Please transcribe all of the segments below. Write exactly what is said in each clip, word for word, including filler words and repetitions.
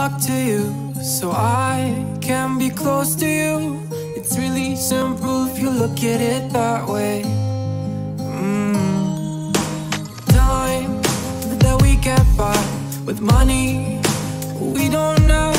walk to you so I can be close to you. It's really simple if you look at it that way. mm. Time that we get by with money we don't know.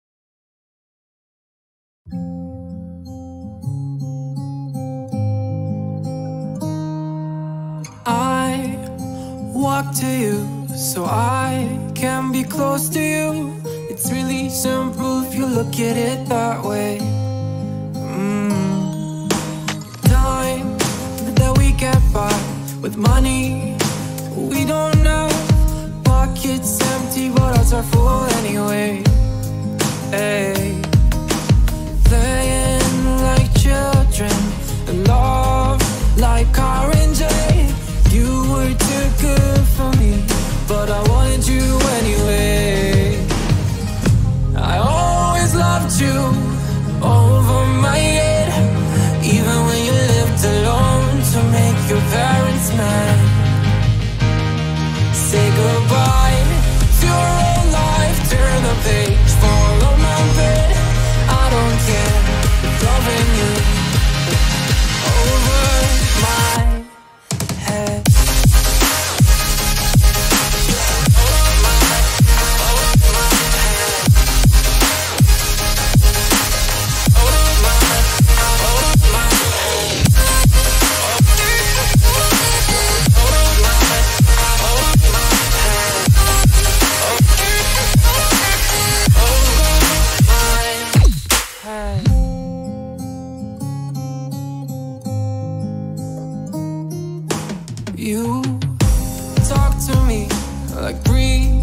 I walk to you so I can be close to you. It's really simple if you look at it that way. mm. Time that we get by with money we don't know. Pockets empty but hearts are full anyway. Hey. Playing like children and love like R and J. You were too good for me, but I wanted you anyway. I always loved you over my head, even when you lived alone to make your parents mad. Say goodbye to your old life, turn the page, follow my bed. I don't care, loving you over my head. You talk to me like breeze